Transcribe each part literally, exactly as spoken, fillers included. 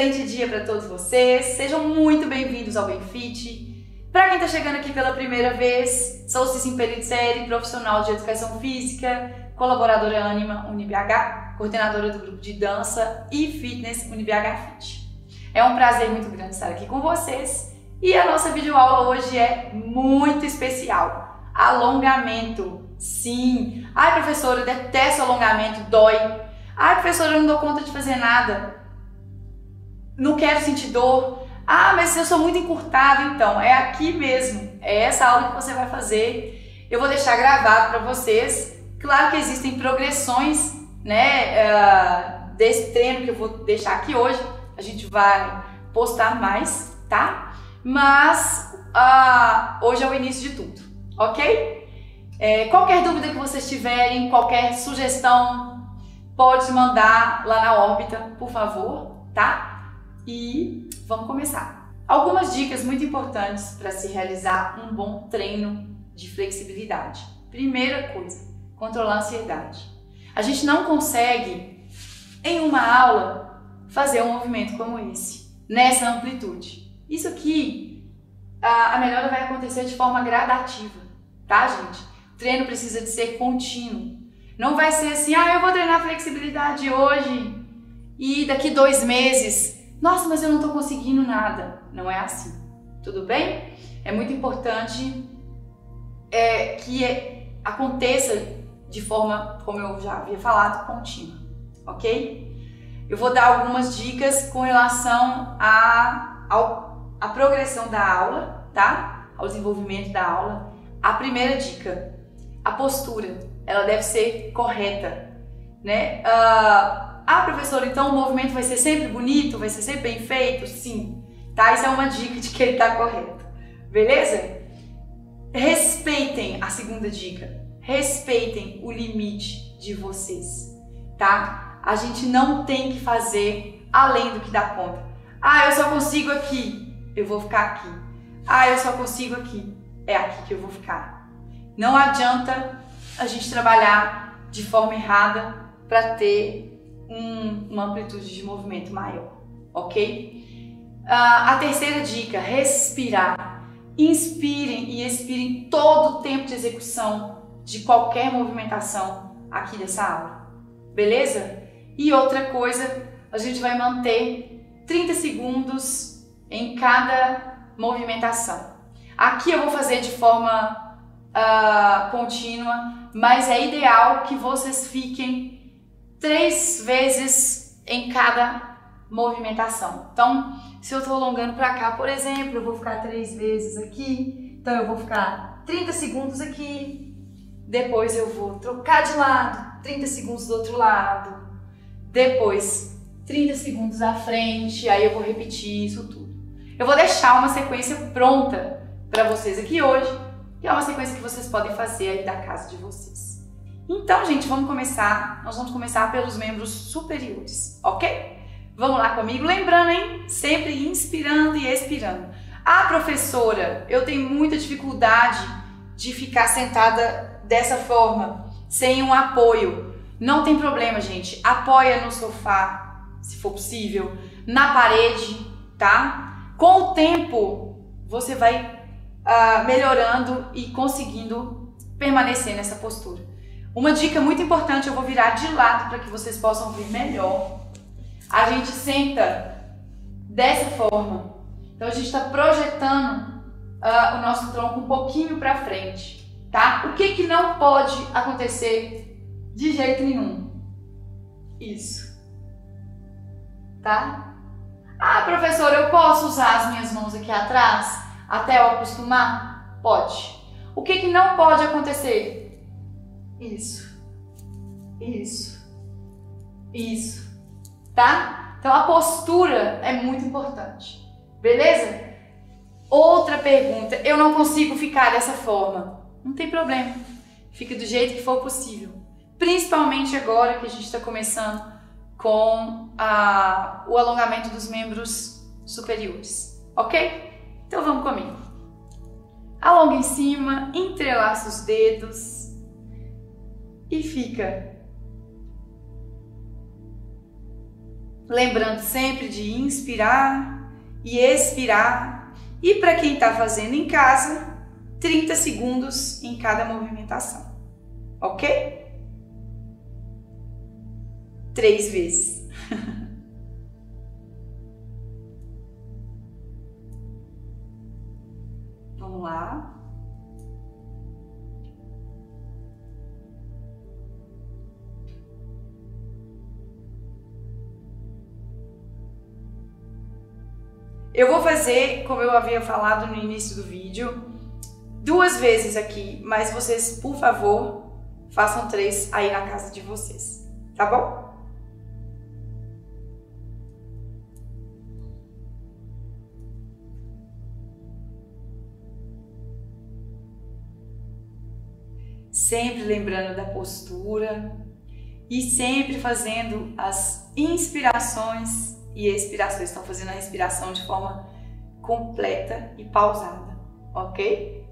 excelente dia para todos vocês. Sejam muito bem-vindos ao Benfit. Para quem está chegando aqui pela primeira vez, sou Cicim Pellizzeri, profissional de Educação Física, colaboradora Anima UniBH, coordenadora do grupo de dança e fitness UniBH Fit. É um prazer muito grande estar aqui com vocês e a nossa videoaula hoje é muito especial. Alongamento. Sim. Ai, professora, eu detesto alongamento, dói. Ai, professora, eu não dou conta de fazer nada. Não quero sentir dor. Ah, mas eu sou muito encurtado. Então, é aqui mesmo. É essa aula que você vai fazer. Eu vou deixar gravado para vocês. Claro que existem progressões, né, uh, desse treino que eu vou deixar aqui hoje. A gente vai postar mais, tá? Mas uh, hoje é o início de tudo, ok? É, qualquer dúvida que vocês tiverem, qualquer sugestão, pode mandar lá na órbita, por favor, tá? E vamos começar. Algumas dicas muito importantes para se realizar um bom treino de flexibilidade. Primeira coisa, controlar a ansiedade. A gente não consegue, em uma aula, fazer um movimento como esse, nessa amplitude. Isso aqui, a, a melhora vai acontecer de forma gradativa, tá, gente? O treino precisa de ser contínuo. Não vai ser assim, ah, eu vou treinar flexibilidade hoje e daqui dois meses, nossa, mas eu não estou conseguindo nada. Não é assim, tudo bem? É muito importante é, que é, aconteça de forma, como eu já havia falado, contínua, ok? Eu vou dar algumas dicas com relação à a, a progressão da aula, tá? Ao desenvolvimento da aula. A primeira dica, a postura, ela deve ser correta, né? Uh, ah, professor, então o movimento vai ser sempre bonito, vai ser sempre bem feito? Sim, tá? Isso é uma dica de que ele tá correto, beleza? Respeitem a segunda dica, respeitem o limite de vocês, tá? A gente não tem que fazer além do que dá conta. Ah, eu só consigo aqui, eu vou ficar aqui. Ah, eu só consigo aqui, é aqui que eu vou ficar. Não adianta a gente trabalhar de forma errada para ter um, uma amplitude de movimento maior, ok? Uh, a terceira dica, respirar. Inspirem e expirem todo o tempo de execução de qualquer movimentação aqui dessa aula, beleza? E outra coisa, a gente vai manter trinta segundos em cada movimentação. Aqui eu vou fazer de forma uh, contínua, mas é ideal que vocês fiquem três vezes em cada movimentação. Então, se eu estou alongando para cá, por exemplo, eu vou ficar três vezes aqui, então eu vou ficar trinta segundos aqui, depois eu vou trocar de lado, trinta segundos do outro lado, depois trinta segundos à frente, aí eu vou repetir isso tudo. Eu vou deixar uma sequência pronta para vocês aqui hoje, que é uma sequência que vocês podem fazer aí da casa de vocês. Então, gente, vamos começar. Nós vamos começar pelos membros superiores, ok? Vamos lá comigo. Lembrando, hein? Sempre inspirando e expirando. Ah, professora, eu tenho muita dificuldade de ficar sentada dessa forma, sem um apoio. Não tem problema, gente. Apoia no sofá, se for possível, na parede, tá? Com o tempo, você vai uh, melhorando e conseguindo permanecer nessa postura. Uma dica muito importante, eu vou virar de lado para que vocês possam ver melhor. A gente senta dessa forma. Então a gente está projetando uh, o nosso tronco um pouquinho para frente, tá? O que que não pode acontecer de jeito nenhum? Isso, tá? Ah, professora, eu posso usar as minhas mãos aqui atrás até eu acostumar? Pode. O que que não pode acontecer? Isso, isso, isso, tá? Então a postura é muito importante, beleza? Outra pergunta, eu não consigo ficar dessa forma. Não tem problema, fica do jeito que for possível. Principalmente agora que a gente está começando com a, o alongamento dos membros superiores, ok? Então vamos comigo. Alonga em cima, entrelaça os dedos. E fica Lembrando sempre de inspirar e expirar. E para quem está fazendo em casa, trinta segundos em cada movimentação. Ok? Três vezes. Vamos lá. Eu vou fazer, como eu havia falado no início do vídeo, duas vezes aqui, mas vocês, por favor, façam três aí na casa de vocês, tá bom? Sempre lembrando da postura e sempre fazendo as inspirações e expirações. Estão fazendo a respiração de forma completa e pausada, ok?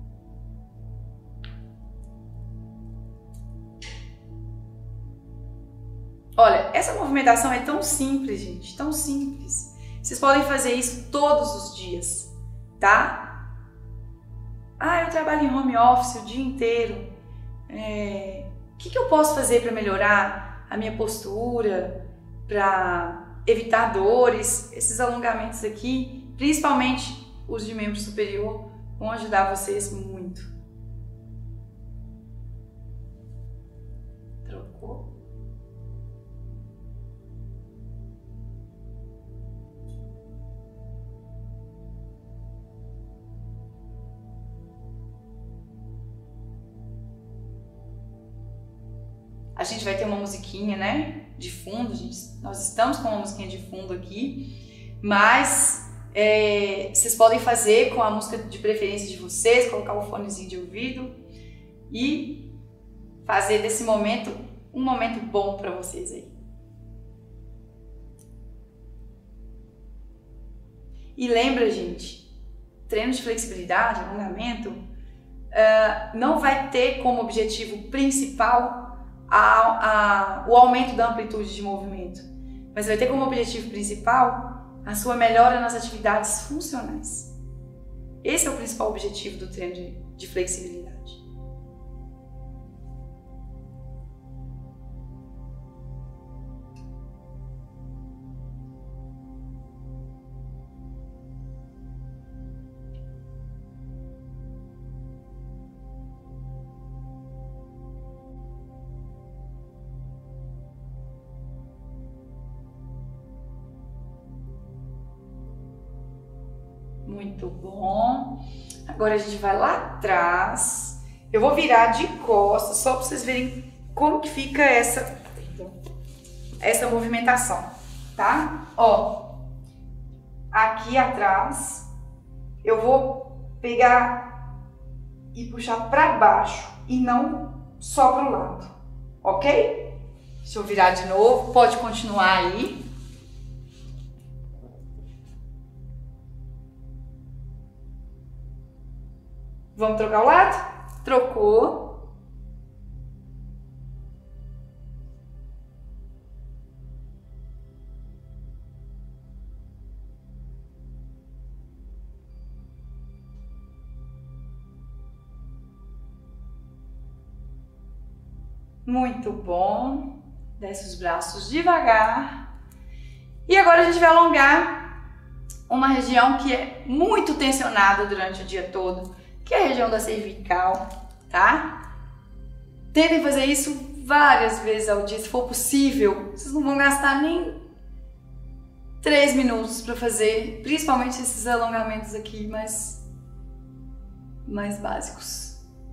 Olha, essa movimentação é tão simples, gente, tão simples. Vocês podem fazer isso todos os dias, tá? Ah, eu trabalho em home office o dia inteiro. É... O que, que eu posso fazer para melhorar a minha postura, para evitar dores? Esses alongamentos aqui, principalmente os de membro superior, vão ajudar vocês muito. Trocou. A gente vai ter uma musiquinha, né, de fundo, gente. Nós estamos com uma musiquinha de fundo aqui, mas é, vocês podem fazer com a música de preferência de vocês, colocar o fonezinho de ouvido e fazer desse momento um momento bom para vocês aí. E lembra, gente, treino de flexibilidade, alongamento, uh, não vai ter como objetivo principal A, a, o aumento da amplitude de movimento, mas vai ter como objetivo principal a sua melhora nas atividades funcionais. Esse é o principal objetivo do treino de, de flexibilidade. Muito bom. Agora a gente vai lá atrás. Eu vou virar de costas só para vocês verem como que fica essa, essa movimentação, tá? Ó, aqui atrás eu vou pegar e puxar para baixo e não só para o lado, ok? Deixa eu virar de novo. Pode continuar aí. Vamos trocar o lado? Trocou. Muito bom. Desce os braços devagar. E agora a gente vai alongar uma região que é muito tensionada durante o dia todo, que é a região da cervical, tá? Tentem fazer isso várias vezes ao dia, se for possível. Vocês não vão gastar nem três minutos para fazer, principalmente esses alongamentos aqui mais, mais básicos.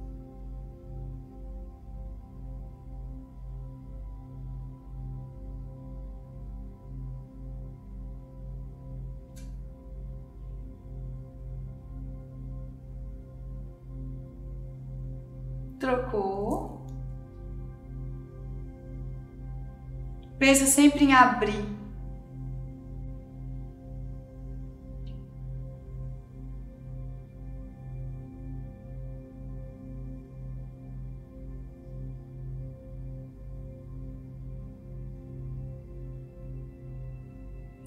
Trocou. Pensa sempre em abrir.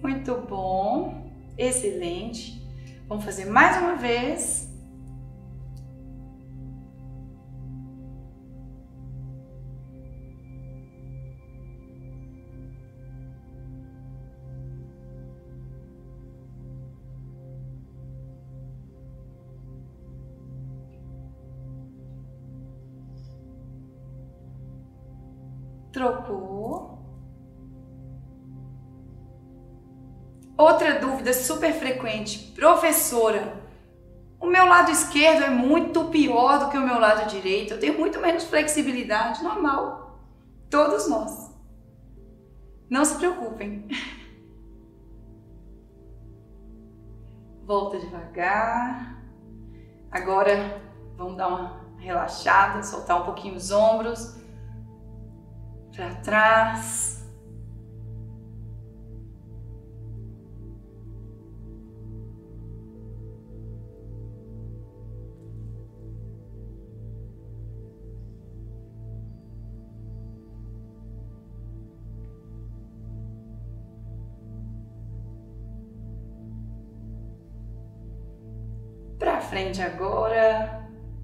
Muito bom. Excelente. Vamos fazer mais uma vez. Trocou. Outra dúvida super frequente, professora, o meu lado esquerdo é muito pior do que o meu lado direito, eu tenho muito menos flexibilidade, normal, todos nós. Não se preocupem. Volta devagar. Agora vamos dar uma relaxada, soltar um pouquinho os ombros. Para trás. Para frente agora.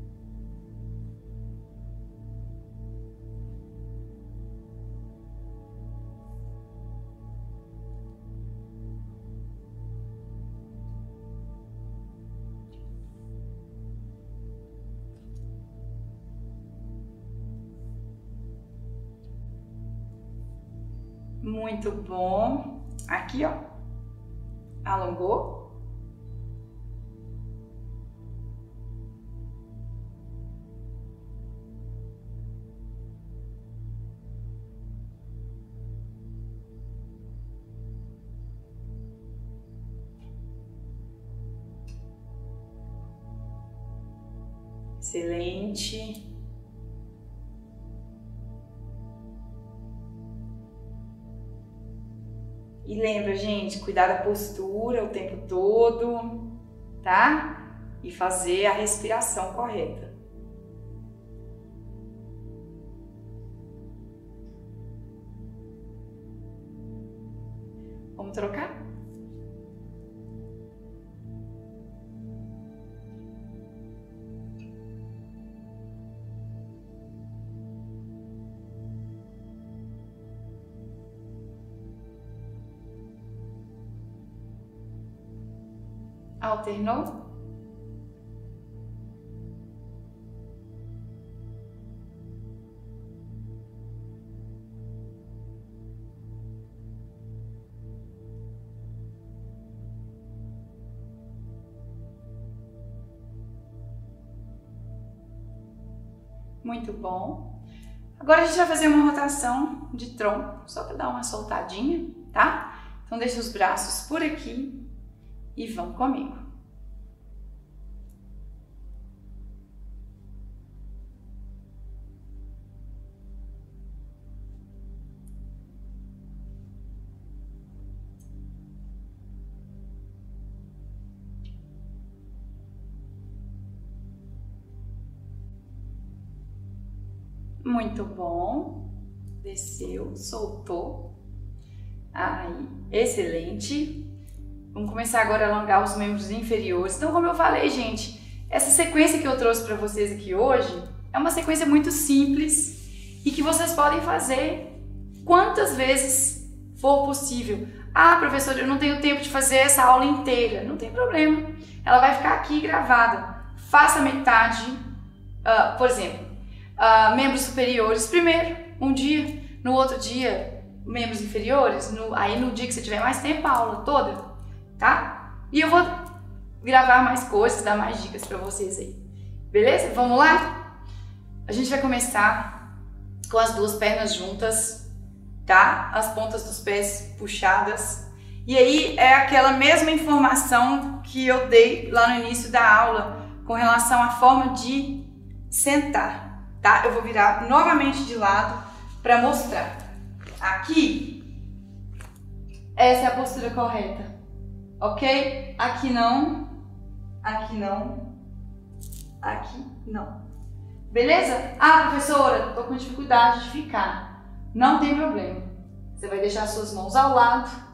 Muito bom. Aqui, ó. Alongou. Excelente. E lembra, gente, cuidar da postura o tempo todo, tá? E fazer a respiração correta. Vamos trocar? Alternou? Muito bom. Agora a gente vai fazer uma rotação de tronco, só para dar uma soltadinha, tá? Então deixa os braços por aqui. E vão comigo. Muito bom. Desceu, soltou. Aí, excelente. Vamos começar agora a alongar os membros inferiores. Então, como eu falei, gente, essa sequência que eu trouxe para vocês aqui hoje é uma sequência muito simples e que vocês podem fazer quantas vezes for possível. Ah, professora, eu não tenho tempo de fazer essa aula inteira. Não tem problema. Ela vai ficar aqui gravada. Faça metade, uh, por exemplo, uh, membros superiores primeiro, um dia. No outro dia, membros inferiores. No, aí no dia que você tiver mais tempo, a aula toda. Tá? E eu vou gravar mais coisas, dar mais dicas pra vocês aí. Beleza? Vamos lá? A gente vai começar com as duas pernas juntas, tá? As pontas dos pés puxadas. E aí é aquela mesma informação que eu dei lá no início da aula com relação à forma de sentar, tá? Eu vou virar novamente de lado para mostrar. Aqui, essa é a postura correta. Ok? Aqui não, aqui não, aqui não. Beleza? Ah, professora, tô com dificuldade de ficar. Não tem problema. Você vai deixar suas mãos ao lado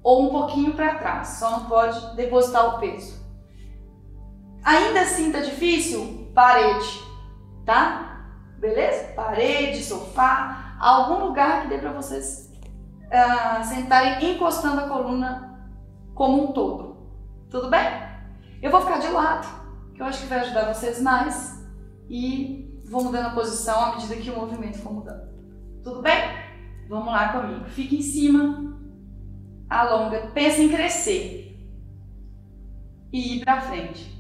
ou um pouquinho para trás, só não pode depositar o peso. Ainda assim tá difícil? Parede, tá? Beleza? Parede, sofá, algum lugar que dê para vocês uh, sentarem encostando a coluna como um todo. Tudo bem? Eu vou ficar de lado, que eu acho que vai ajudar vocês mais, e vou mudando a posição à medida que o movimento for mudando. Tudo bem? Vamos lá comigo. Fica em cima, alonga, pensa em crescer e ir para frente.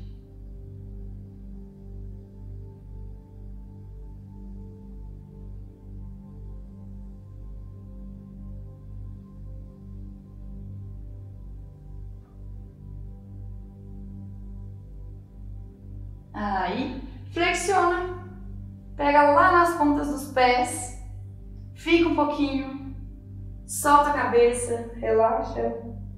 Aí, flexiona, pega lá nas pontas dos pés, fica um pouquinho, solta a cabeça, relaxa.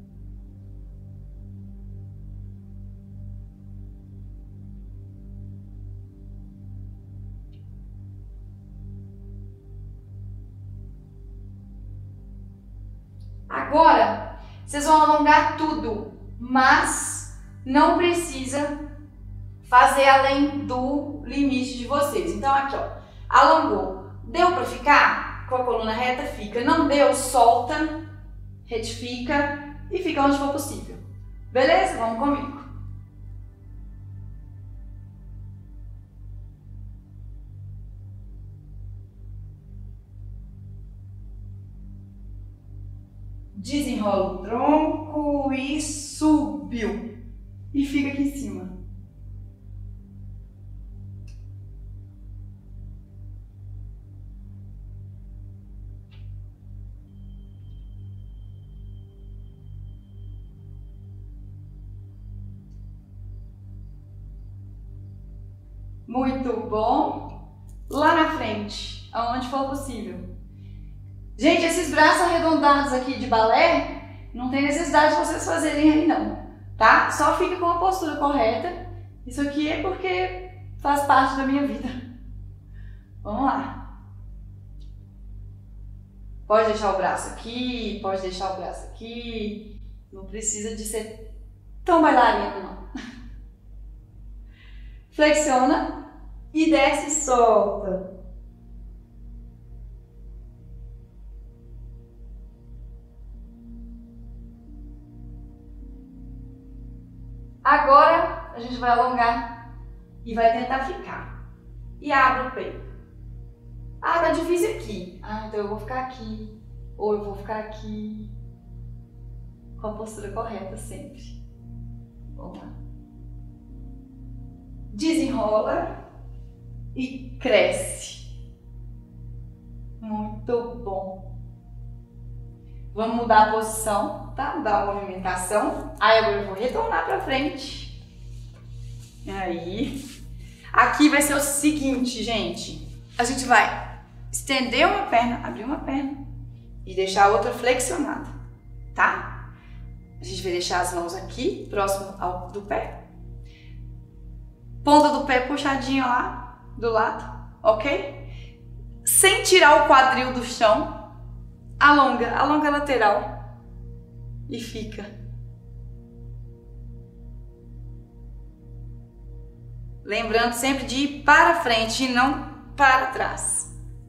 Agora, vocês vão alongar tudo, mas não precisa fazer além do limite de vocês. Então aqui, ó, alongou. Deu para ficar com a coluna reta? Fica. Não deu? Solta, retifica e fica onde for possível. Beleza? Vamos comigo. Desenrola o tronco e subiu. E fica aqui em cima. Muito bom. Lá na frente, aonde for possível. Gente, esses braços arredondados aqui de balé, não tem necessidade de vocês fazerem aí não, tá? Só fica com a postura correta. Isso aqui é porque faz parte da minha vida. Vamos lá. Pode deixar o braço aqui, pode deixar o braço aqui. Não precisa de ser tão bailarino, não. Flexiona e desce e solta. Agora a gente vai alongar e vai tentar ficar. E abre o peito. Ah, tá difícil aqui. Ah, então eu vou ficar aqui. Ou eu vou ficar aqui. Com a postura correta sempre. Vamos lá. Desenrola e cresce. Muito bom. Vamos mudar a posição, tá? Mudar a movimentação. Aí agora eu vou retornar pra frente. Aí. Aqui vai ser o seguinte, gente. A gente vai estender uma perna, abrir uma perna e deixar a outra flexionada, tá? A gente vai deixar as mãos aqui, próximo ao, do pé. Ponta do pé puxadinha lá do lado, ok? Sem tirar o quadril do chão, alonga, alonga a lateral e fica. Lembrando sempre de ir para frente e não para trás.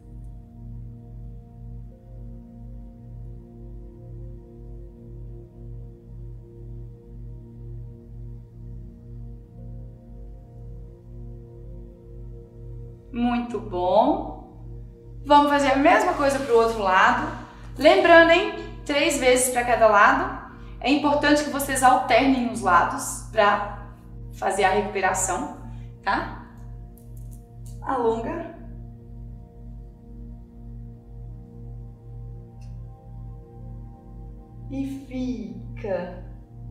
Muito bom. Vamos fazer a mesma coisa para o outro lado. Lembrando, hein? Três vezes para cada lado. É importante que vocês alternem os lados para fazer a recuperação, tá? Alonga. E fica.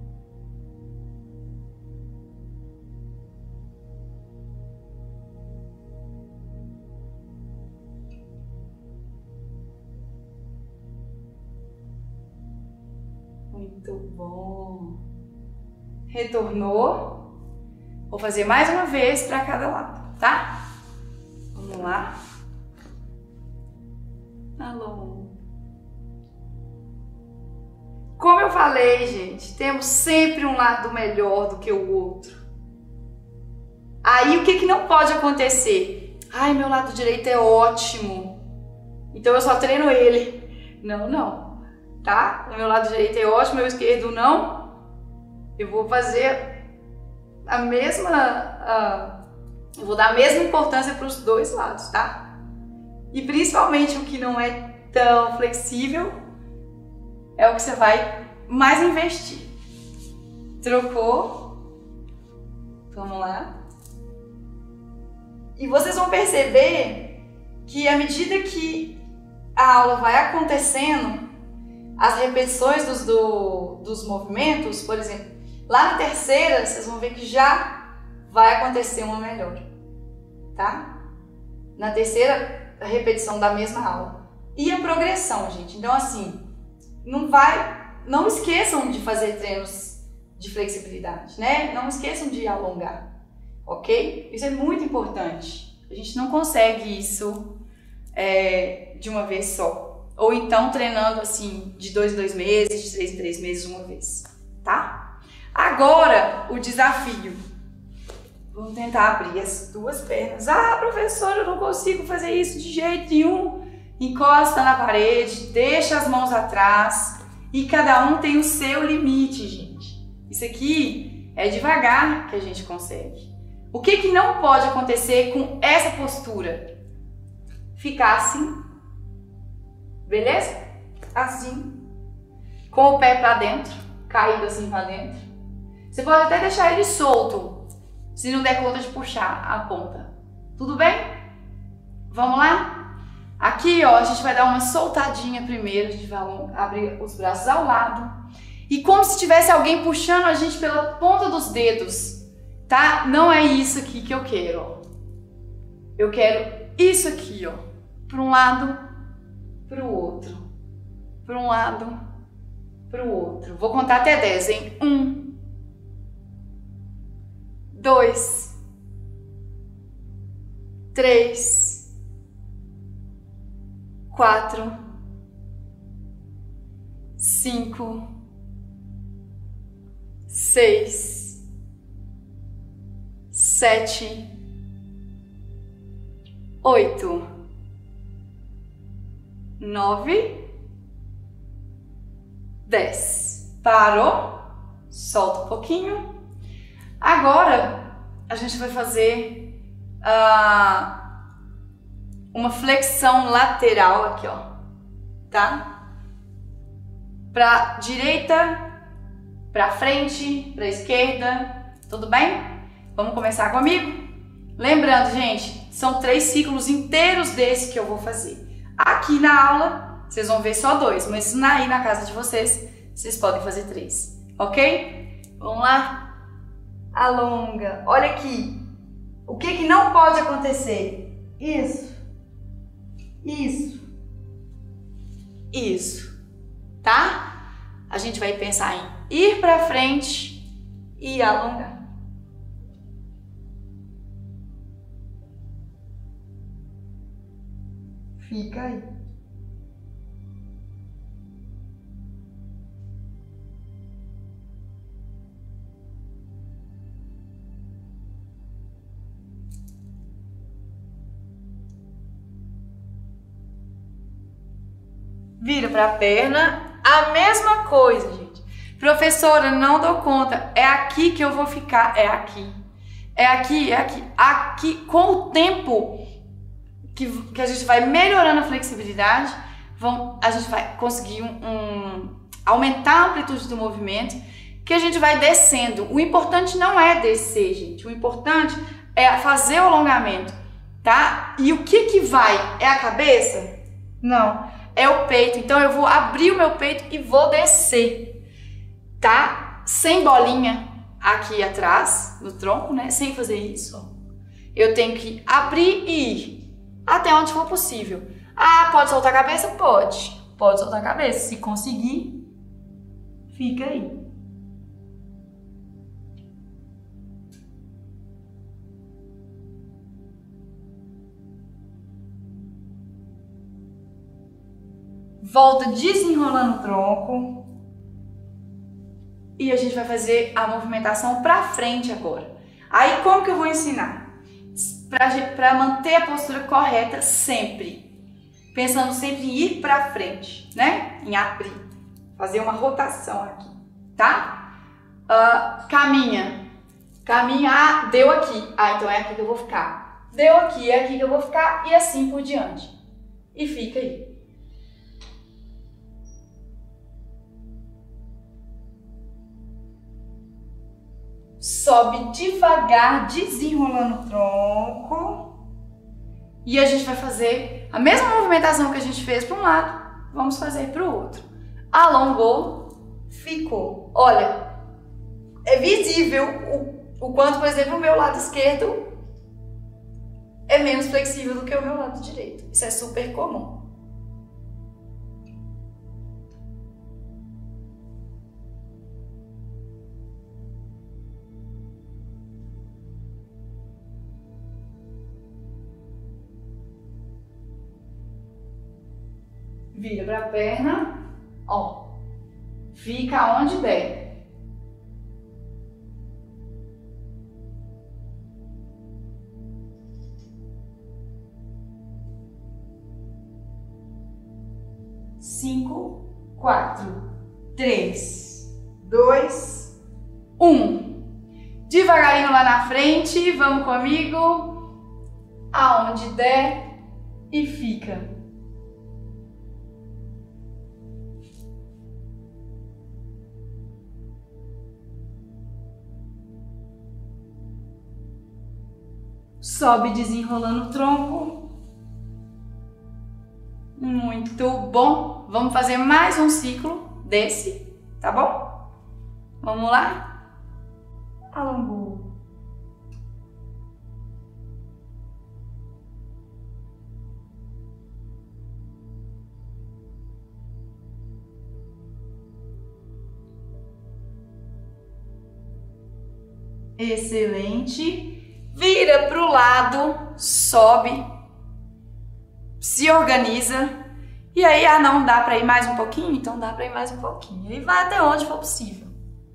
Muito bom. Retornou. Vou fazer mais uma vez para cada lado, tá? Vamos lá. Alô. Como eu falei, gente, temos sempre um lado melhor do que o outro. Aí o que, que não pode acontecer? Ai, meu lado direito é ótimo, então eu só treino ele. Não, não, tá? O meu lado direito é ótimo, meu esquerdo não. Eu vou fazer a mesma... A, eu vou dar a mesma importância para os dois lados, tá? E principalmente o que não é tão flexível é o que você vai mais investir. Trocou. Vamos lá. E vocês vão perceber que à medida que a aula vai acontecendo, as repetições dos, do, dos movimentos, por exemplo, lá na terceira, vocês vão ver que já vai acontecer uma melhora, tá? Na terceira repetição da mesma aula. E a progressão, gente. Então, assim, não vai... Não esqueçam de fazer treinos de flexibilidade, né? Não esqueçam de alongar, ok? Isso é muito importante. A gente não consegue isso é, de uma vez só. Ou então treinando, assim, de dois em dois meses, de três em três meses uma vez, tá? Agora, o desafio. Vamos tentar abrir as duas pernas. Ah, professora, eu não consigo fazer isso de jeito nenhum. Encosta na parede, deixa as mãos atrás e cada um tem o seu limite, gente. Isso aqui é devagar que a gente consegue. O que que não pode acontecer com essa postura? Ficar assim, beleza? Assim, com o pé pra dentro, caído assim pra dentro. Você pode até deixar ele solto, se não der conta de puxar a ponta. Tudo bem? Vamos lá? Aqui, ó, a gente vai dar uma soltadinha primeiro, a gente vai abrir os braços ao lado. E como se tivesse alguém puxando a gente pela ponta dos dedos, tá? Não é isso aqui que eu quero, ó. Eu quero isso aqui, ó. Para um lado, para o outro. Para um lado, para o outro. Vou contar até dez, hein? Um. Dois. Três. Quatro, cinco, seis, sete, oito, nove, dez. Parou? Solta um pouquinho. Agora a gente vai fazer a uh, uma flexão lateral aqui, ó, tá? Pra direita, pra frente, pra esquerda, tudo bem? Vamos começar comigo? Lembrando, gente, são três ciclos inteiros desse que eu vou fazer. Aqui na aula, vocês vão ver só dois, mas aí na casa de vocês, vocês podem fazer três, ok? Vamos lá? Alonga. Olha aqui. O que que não pode acontecer? Isso. Isso, isso, tá? A gente vai pensar em ir pra frente e alongar. Fica aí. Vira para a perna, a mesma coisa, gente. Professora, não dou conta, é aqui que eu vou ficar, é aqui. É aqui, é aqui. Aqui, com o tempo que, que a gente vai melhorando a flexibilidade, vamos, a gente vai conseguir um, um, aumentar a amplitude do movimento, que a gente vai descendo. O importante não é descer, gente. O importante é fazer o alongamento, tá? E o que que vai? É a cabeça? Não. É o peito, então eu vou abrir o meu peito e vou descer, tá? Sem bolinha aqui atrás, no tronco, né? Sem fazer isso. Eu tenho que abrir e ir até onde for possível. Ah, pode soltar a cabeça? Pode. Pode soltar a cabeça. Se conseguir, fica aí. Volta desenrolando o tronco. e a gente vai fazer a movimentação para frente agora. Aí como que eu vou ensinar? Para manter a postura correta sempre, pensando sempre em ir para frente, né? Em abrir, fazer uma rotação aqui, tá? Uh, caminha, caminha, ah, deu aqui, ah, então é aqui que eu vou ficar. Deu aqui, é aqui que eu vou ficar e assim por diante. E fica aí. Sobe devagar, desenrolando o tronco. E a gente vai fazer a mesma movimentação que a gente fez para um lado, vamos fazer para o outro. Alongou, ficou. Olha, é visível o, o quanto, por exemplo, o meu lado esquerdo é menos flexível do que o meu lado direito. Isso é super comum. Vira para a perna, ó, fica onde der. Cinco, quatro, três, dois, um. Devagarinho lá na frente, vamos comigo, aonde der e fica. Sobe desenrolando o tronco. Muito bom. Vamos fazer mais um ciclo desse, tá bom? Vamos lá? Alongou. Excelente. Vira para o lado, sobe, se organiza. E aí, ah, não dá para ir mais um pouquinho? Então dá para ir mais um pouquinho. E vai até onde for possível.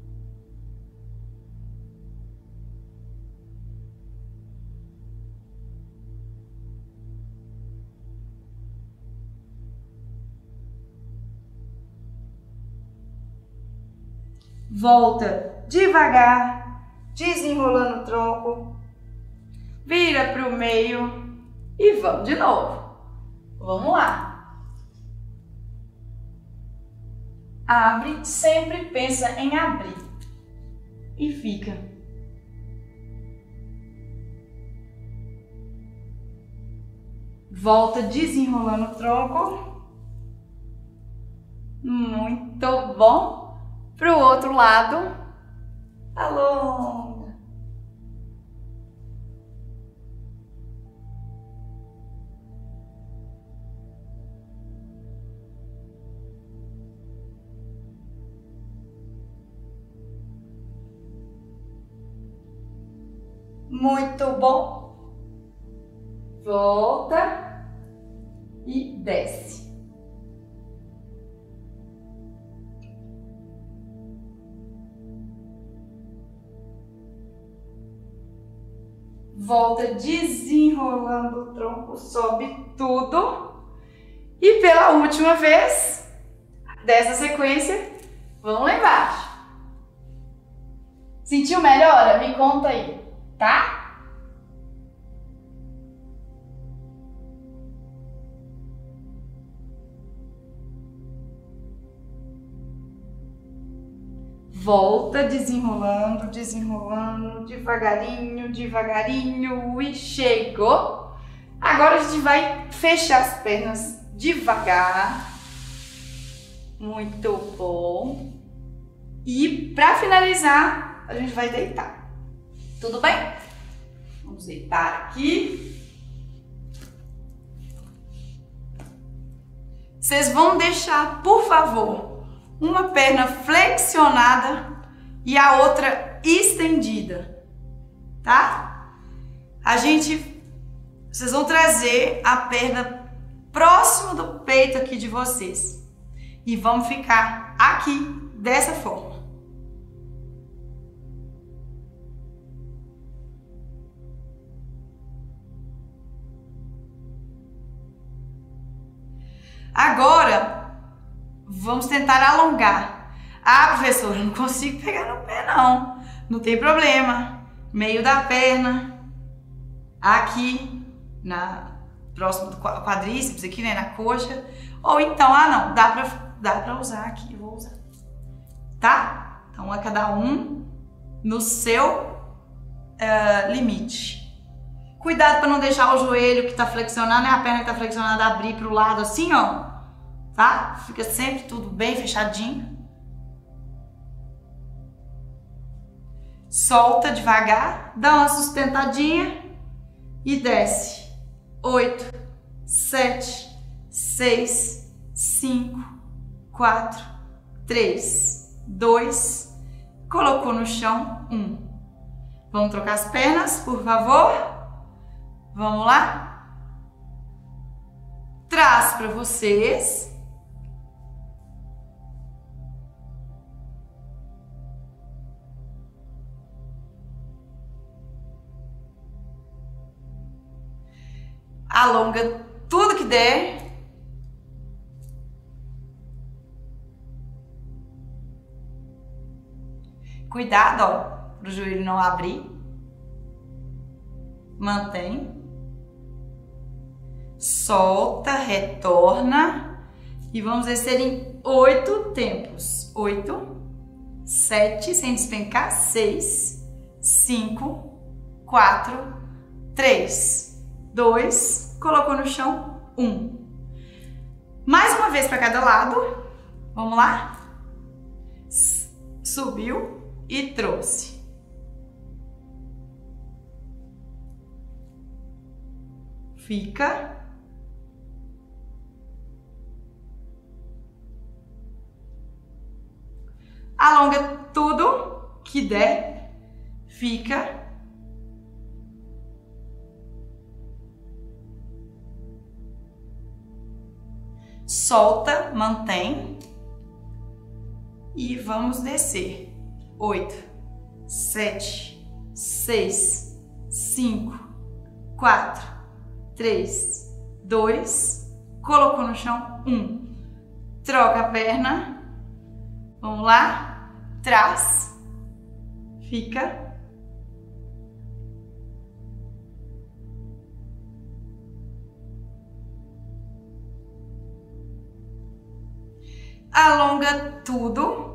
Volta devagar, desenrolando o tronco. Vira para o meio e vamos de novo. Vamos lá. Abre, sempre pensa em abrir. E fica. Volta desenrolando o tronco. Muito bom. Para o outro lado. Alonga. Muito bom. Volta e desce. Volta desenrolando o tronco, sobe tudo. E pela última vez dessa sequência, vamos lá embaixo. Sentiu melhora? Me conta aí. Tá? Volta desenrolando, desenrolando, devagarinho, devagarinho e chegou. Agora a gente vai fechar as pernas devagar. Muito bom. E para finalizar, a gente vai deitar. Tudo bem? Vamos deitar aqui. Vocês vão deixar, por favor, uma perna flexionada e a outra estendida, tá? A gente, vocês vão trazer a perna próximo do peito aqui de vocês e vão ficar aqui dessa forma. Agora, vamos tentar alongar. Ah, professora, eu não consigo pegar no pé, não. Não tem problema. Meio da perna, aqui, na, próximo do quadríceps, aqui, né, na coxa. Ou então, ah, não, dá pra, dá pra usar aqui, eu vou usar. Tá? Então, é cada um no seu uh, limite. Cuidado para não deixar o joelho que tá flexionado, né, a perna que tá flexionada abrir pro lado assim, ó. Tá? Fica sempre tudo bem fechadinho. Solta devagar, dá uma sustentadinha e desce. Oito, sete, seis, cinco, quatro, três, dois, colocou no chão, um. Vamos trocar as pernas, por favor? Vamos lá? Traz para vocês. Alonga tudo que der. Cuidado, ó, para o joelho não abrir. Mantém. Solta, retorna. E vamos descer em oito tempos. Oito, sete, sem despencar. Seis, cinco, quatro, três, dois, colocou no chão, um. Mais uma vez para cada lado. Vamos lá? Subiu e trouxe. Fica. Alonga tudo que der. Fica. Solta, mantém. E vamos descer. Oito, sete, seis, cinco, quatro, três, dois, colocou no chão, um. Troca a perna. Vamos lá. Traz. Fica. Alonga tudo.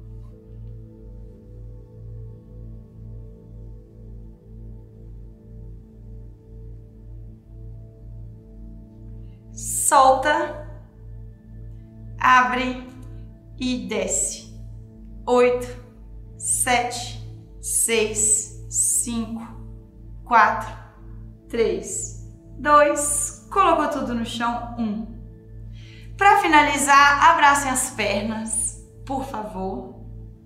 Solta, abre e desce. Oito, sete, seis, cinco, quatro, três, dois. Colocou tudo no chão. Um. Para finalizar, abracem as pernas, por favor.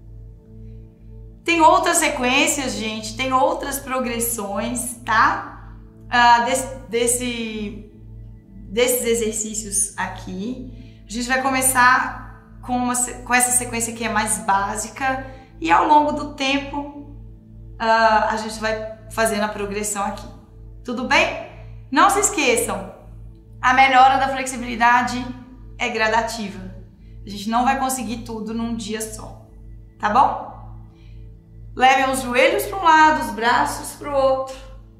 Tem outras sequências, gente, tem outras progressões, tá? Ah, desse, desse, desses exercícios aqui. A gente vai começar com, uma, com essa sequência que é mais básica e ao longo do tempo ah, a gente vai fazendo a progressão aqui. Tudo bem? Não se esqueçam, a melhora da flexibilidade é gradativa. A gente não vai conseguir tudo num dia só, tá bom? Levem os joelhos para um lado, os braços para o outro.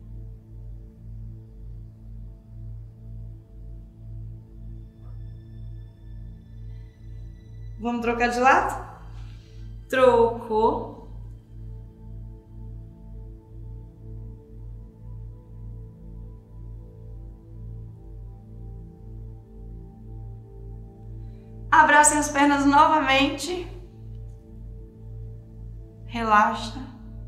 Vamos trocar de lado? Trocou. Abracem as pernas novamente. Relaxa.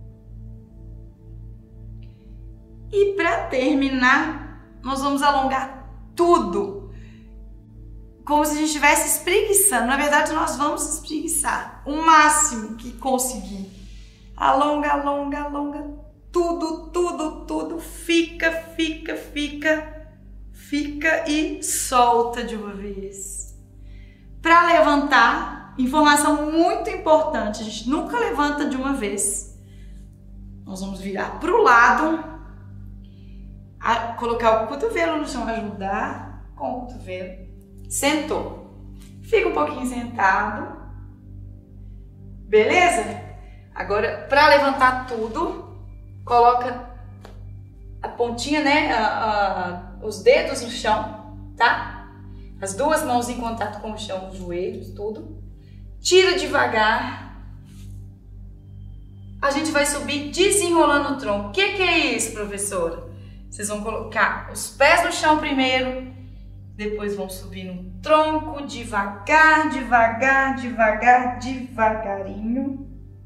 E para terminar, nós vamos alongar tudo. Como se a gente estivesse espreguiçando. Na verdade, nós vamos espreguiçar o máximo que conseguir. Alonga, alonga, alonga. Tudo, tudo, tudo. Fica, fica, fica. Fica e solta de uma vez. Para levantar, informação muito importante, a gente nunca levanta de uma vez. Nós vamos virar para o lado, a, colocar o cotovelo no chão, ajudar com o cotovelo, sentou. Fica um pouquinho sentado. Beleza? Agora, para levantar tudo, coloca a pontinha, né, a, a, os dedos no chão, tá? As duas mãos em contato com o chão, os joelhos, tudo. Tira devagar. A gente vai subir desenrolando o tronco. O que que é isso, professora? Vocês vão colocar os pés no chão primeiro, depois vão subir no tronco, devagar, devagar, devagar, devagarinho.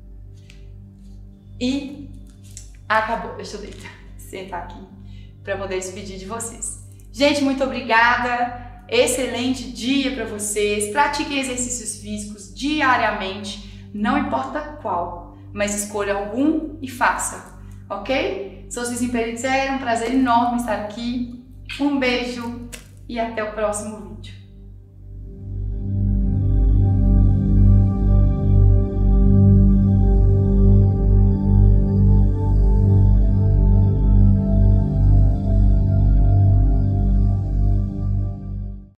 E acabou. Deixa eu deitar, sentar aqui para poder despedir de vocês. Gente, muito obrigada. Excelente dia para vocês. Pratiquem exercícios físicos diariamente, não importa qual, mas escolha algum e faça, ok? Sou Cisne Peritzer, é um prazer enorme estar aqui. Um beijo e até o próximo vídeo.